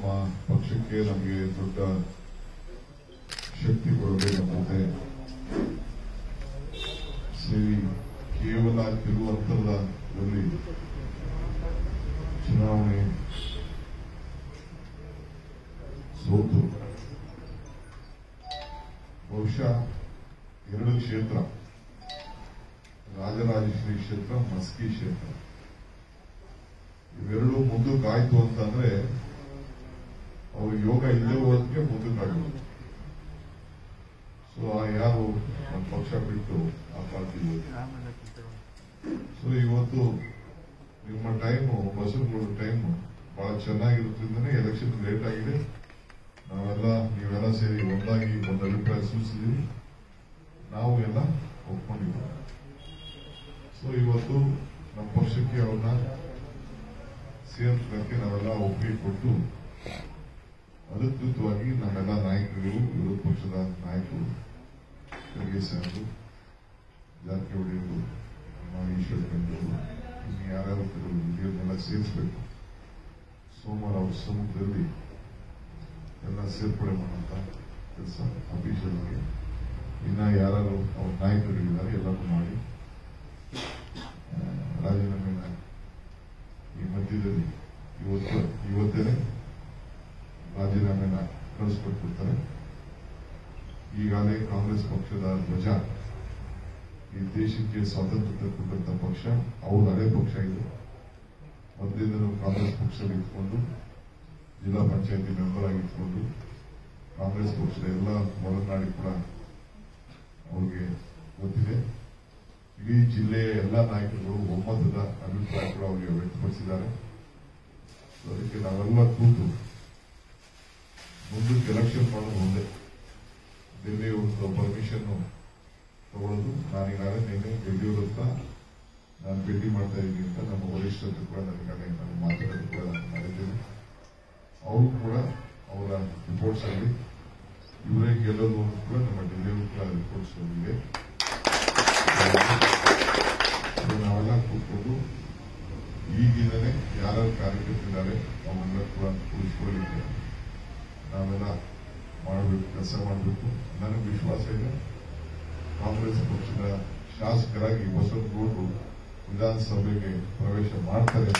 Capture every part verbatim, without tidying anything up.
ಪಕ್ಷಕ್ಕೆ ನಮಗೆ ದೊಡ್ಡ ಶಕ್ತಿ ಕೊಡಬೇಕಂತೆ ಸೇರಿ ಕೇವಲ ಕೆಲವು ಅಂತರದಲ್ಲಿ ಚುನಾವಣೆ ಸೋತು ಬಹುಶಃ ಎರಡು ಕ್ಷೇತ್ರ, ರಾಜರಾಜೇಶ್ವರಿ ಕ್ಷೇತ್ರ, ಮಸ್ಕಿ ಕ್ಷೇತ್ರ, ಇವೆರಡು ಮುಂದಕ್ಕಾಯ್ತು ಅಂತಂದ್ರೆ ಅವ್ರ ಯೋಗ ಇಲ್ಲೇ ಹೋದಕ್ಕೆ ಮುಂದಕ್ಕಾಗಲ್ಲ. ಸೊ ಯಾರು ನಮ್ಮ ಪಕ್ಷ ಬಿಟ್ಟು ಆ ಪಾರ್ಟಿ ಸೊ ಇವತ್ತು ನಿಮ್ಮ ಟೈಮು ಬಸವನಗೌಡ ಟೈಮು ಬಹಳ ಚೆನ್ನಾಗಿರೋದ್ರಿಂದನೇ ಎಲೆಕ್ಷನ್ ಲೇಟ್ ಆಗಿದೆ. ನಾವೆಲ್ಲ ನೀವೆಲ್ಲ ಸೇರಿ ಒಂದಾಗಿ ಒಂದು ಅಭಿಪ್ರಾಯ ಸೂಚಿಸಿದೀವಿ, ನಾವು ಎಲ್ಲ ಒಪ್ಕೊಂಡಿದ್ದೀವಿ. ಸೊ ಇವತ್ತು ನಮ್ಮ ಪಕ್ಷಕ್ಕೆ ಅವ್ರನ್ನ ಸೇರ್ಸೋದಕ್ಕೆ ನಾವೆಲ್ಲ ಒಪ್ಪಿಗೆ ಕೊಟ್ಟು ಅಧಿಕೃತವಾಗಿ ನಮ್ಮೆಲ್ಲ ನಾಯಕರುಗಳು, ವಿರೋಧ ಪಕ್ಷದ ನಾಯಕರು, ಖರ್ಗೆ ಸಾಹೇಬರು, ಜಾರಕಿಹೊಳಿ ಅವರು, ಈಶ್ವರ ಖಂಡ್ರು, ಇನ್ನು ಯಾರ್ಯಾರು ಇದನ್ನೆಲ್ಲ ಸೇರಿಸಬೇಕು. ಸೋಮವಾರ ಅವ್ರ ಸಮ್ಮುಖದಲ್ಲಿ ಎಲ್ಲ ಸೇರ್ಪಡೆ ಮಾಡುವಂತ ಕೆಲಸ ಅಫೀಷಿಯಲ್ ಆಗಿ ಇನ್ನ ಯಾರು ಅವ್ರ ನಾಯಕರುಗಳಿದ್ದಾರೆ ಎಲ್ಲರೂ ಮಾಡಿ ರಾಜೀನಾಮೆನ ಈ ಮಧ್ಯದಲ್ಲಿ ಇವತ್ತು ಇವತ್ತೇನೆ ರಾಜೀನಾಮೆನ ಕಳಿಸ್ಕೊಟ್ಬಿಡ್ತಾರೆ. ಈಗಾಗಲೇ ಕಾಂಗ್ರೆಸ್ ಪಕ್ಷದ ಧ್ವಜ ಈ ದೇಶಕ್ಕೆ ಸ್ವಾತಂತ್ರ್ಯ ಕೊಟ್ಟಂತ ಪಕ್ಷ, ಅವ್ರ ಹಳೆ ಪಕ್ಷ ಇದು. ಮೊದಲಿಂದಲೂ ಕಾಂಗ್ರೆಸ್ ಪಕ್ಷದಲ್ಲಿ ಇಟ್ಕೊಂಡು ಜಿಲ್ಲಾ ಪಂಚಾಯತಿ ಮೆಂಬರ್ ಆಗಿಟ್ಕೊಂಡು ಕಾಂಗ್ರೆಸ್ ಪಕ್ಷದ ಎಲ್ಲ ಒಳನಾಡಿ ಕೂಡ ಅವ್ರಿಗೆ ಗೊತ್ತಿದೆ. ಇಡೀ ಜಿಲ್ಲೆಯ ಎಲ್ಲ ನಾಯಕರುಗಳು ಒಮ್ಮತದ ಅಭಿಪ್ರಾಯ ಕೂಡ ಅವರಿಗೆ ವ್ಯಕ್ತಪಡಿಸಿದ್ದಾರೆ. ಅದಕ್ಕೆ ನಾವೆಲ್ಲ ಕೂತು ಮುಂದಕ್ಕೆ ಎಲೆಕ್ಷನ್ ಮಾಡೋದು ಒಂದೇ, ಡೆಲ್ಲಿ ಒಂದು ಪರ್ಮಿಷನ್ ತಗೊಳ್ಳೋದು. ನಾನೀಗಾಗಲೇ ನಿನ್ನೆ ಯಡಿಯೂರಪ್ಪ ಹತ್ರ ನಾನು ಭೇಟಿ ಮಾಡ್ತಾ ಇದ್ದೀನಿ ಅಂತ ನಮ್ಮ ವರಿಷ್ಠರು ಕೂಡ ನನಗಾಗಲೇ ನಾನು ಮಾತಾಡೋದು ಕೂಡ ನಾನು ಮಾಡಿದ್ದೇನೆ. ಅವರು ಕೂಡ ಅವರ ರಿಪೋರ್ಟ್ಸ್ ಅಲ್ಲಿ ಇವರೇ ಗೆಲ್ಲೋದು ಕೂಡ ನಮ್ಮ ಡೆಲ್ಲಿಯವರು ಕೂಡ ರಿಪೋರ್ಟ್ಸ್ ಇದೆ. ನಾವೆಲ್ಲ ಕೂತ್ಕೊಂಡು ಈಗಿಂದಲೇ ಯಾರ್ಯಾರು ಕಾರ್ಯಕರ್ತರಿದ್ದಾರೆ ಅವನ್ನೆಲ್ಲ ಕೂಡ ಉಳಿಸ್ಕೊಳ್ಳಿಕ್ಕೆ ನಾವೆಲ್ಲ ಮಾಡಬೇಕು, ಕೆಲಸ ಮಾಡಬೇಕು. ನನಗೆ ವಿಶ್ವಾಸ ಇದೆ ಕಾಂಗ್ರೆಸ್ ಪಕ್ಷದ ಶಾಸಕರಾಗಿ ಬಸವನಗೌಡರು ವಿಧಾನಸಭೆಗೆ ಪ್ರವೇಶ ಮಾಡ್ತಾರೆ.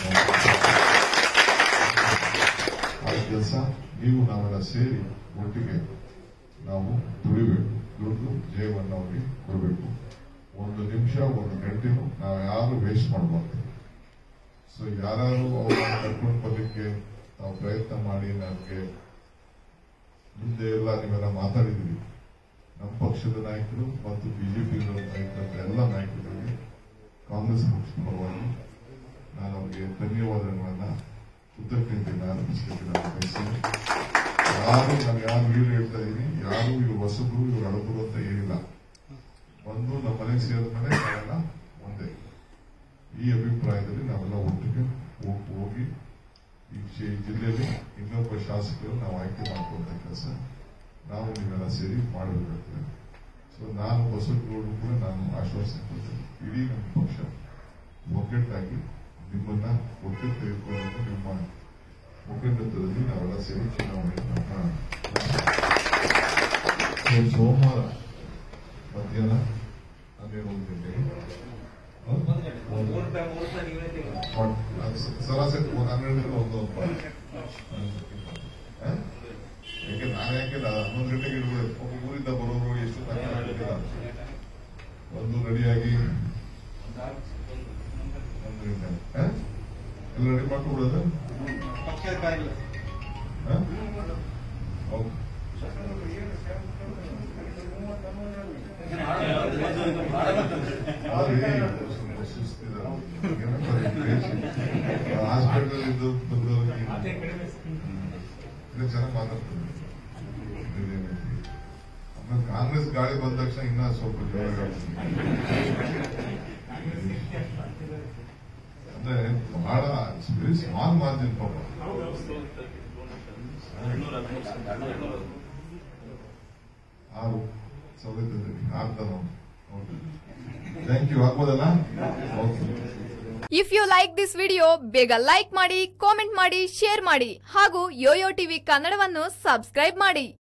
ಆ ಕೆಲಸ ನೀವು ನಾವೆಲ್ಲ ಸೇರಿ ಒಟ್ಟಿಗೆ ನಾವು ದುಡಿಬೇಕು, ದುಡಿದು ಜಯವನ್ನು ಅವರಿಗೆ ಕೊಡಬೇಕು. ಒಂದು ನಿಮಿಷ ಒಂದು ಗಂಟೆನೂ ನಾವು ಯಾರು ವೇಸ್ಟ್ ಮಾಡಬಾರ್ದು. ಸೊ ಯಾರು ಅವ್ರನ್ನ ಕರ್ಕೊಂಡು ಬರಲಿಕ್ಕೆ ನಾವು ಪ್ರಯತ್ನ ಮಾಡಿ ನಮಗೆ ಮುಂದೆ ಎಲ್ಲ ನೀವೆಲ್ಲ ಮಾತಾಡಿದ್ದೀವಿ. ನಮ್ಮ ಪಕ್ಷದ ನಾಯಕರು ಮತ್ತು ಬಿಜೆಪಿ ನಾಯಕರ ಎಲ್ಲ ನಾಯಕರಿಗೆ ಕಾಂಗ್ರೆಸ್ ಪಕ್ಷದ ಪರವಾಗಿ ನಾನು ಅವರಿಗೆ ಧನ್ಯವಾದಗಳನ್ನ ಕೃತಜ್ಞತೆಯನ್ನು ಅರ್ಪಿಸಲಿಕ್ಕೆ ನಾನು ಬಯಸ್ತೇನೆ. ಯಾರು ನಾನು ಯಾರು ವೀರು ಹೇಳ್ತಾ ಇದ್ದೀನಿ, ಯಾರು ಇವರು ಹೊಸಬರು ಇವರು ಹಳಬರು ಅಂತ ಏನಿಲ್ಲ. ಒಂದು ನಮ್ಮ ಮನೆಗೆ ಸೇರಿದ ಮೇಲೆ ನಾವೆಲ್ಲ ಒಂದೇ. ಈ ಅಭಿಪ್ರಾಯದಲ್ಲಿ ನಾವೆಲ್ಲ ಒಟ್ಟಿಗೆ ಹೋಗಿ ಈ ಜಿಲ್ಲೆಯಲ್ಲಿ ಇನ್ನೊಬ್ಬ ಶಾಸಕರು ನಾವು ಆಯ್ಕೆ ಮಾಡುವಂತ ಕೆಲಸ ನಾವು ನೀವೆಲ್ಲ ಸೇರಿ ಮಾಡಬೇಕಾಗ್ತದೆ. ಸೊ ನಾನು ಬಸವನಗೌಡರು ಕೂಡ ನಾನು ಆಶ್ವಾಸನೆ ಕೊಡ್ತೇನೆ, ಇಡೀ ನಮ್ಮ ಪಕ್ಷ ಒಗ್ಗಟ್ಟಾಗಿ ನಿಮ್ಮನ್ನ ಒಟ್ಟಿಗೆ ತೆಗೆದುಕೊಂಡು ನಿಮ್ಮ ಮುಖಂಡತ್ವದಲ್ಲಿ ನಾವೆಲ್ಲ ಸೇರಿ ಚುನಾವಣೆಯನ್ನು ಸೋಮವಾರ ಮಧ್ಯಾಹ್ನ ಹನ್ನೆರಡು ಗಂಟೆಗೆ ಸರಾಸರಿ ಹನ್ನೆರಡರಿಂದ ಒಂದು ಯಾಕೆ ನಾನು ಯಾಕೆ ಹನ್ನೊಂದು ಗಂಟೆಗೆ ಇಡ್ಬೇಕು. ಊರಿಂದ ಬರೋರು ಎಷ್ಟು ಒಂದು ರೆಡಿಯಾಗಿ ಒಂದು ಗಂಟೆ ಎಲ್ಲ ರೆಡಿ ಮಾಡ್ಕೊಬಿಡೋದು. ಹಾಸ್ಪಿಟಲ್ ಇದ್ದು ಬಂದವರಿಗೆ ಚೆನ್ನಾಗಿ ಮಾತಾಡ್ತಾರೆ. ಕಾಂಗ್ರೆಸ್ ಗಾಳಿ ಬಂದ ತಕ್ಷಣ ಇನ್ನ ಸ್ವಲ್ಪ ಜೋರಾಗಿ ಅಂದ್ರೆ ಬಹಳ ವೆರಿ ಸ್ಮಾಲ್ ಮಾರ್ಜಿನ್ ಪಾಪ. ಆರು ಸೌಲಭ್ಯದಲ್ಲಿ ಆಗ್ತಾನ. Thank you. ಆಗ್ಬೋದಲ್ಲ? Okay. If you like this video ಬೇಗ ಲೈಕ್ ಮಾಡಿ, ಕಾಮೆಂಟ್ ಮಾಡಿ, ಶೇರ್ ಮಾಡಿ ಹಾಗೂ ಯೋಯೋ ಟಿವಿ ಕನ್ನಡವನ್ನು ಸಬ್ಸ್ಕ್ರೈಬ್ ಮಾಡಿ.